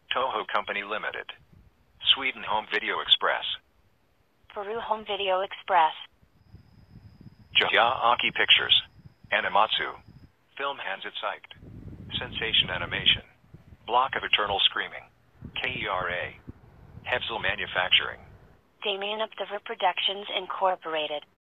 Toho Company Limited. Sweden Home Video Express. Peru Home Video Express. Jaaki Pictures. Animatsu. Film Hansit Psyched. Sensation Animation. Block of Eternal Screaming. KERA. Hevzel Manufacturing. Damien Observer Productions Incorporated.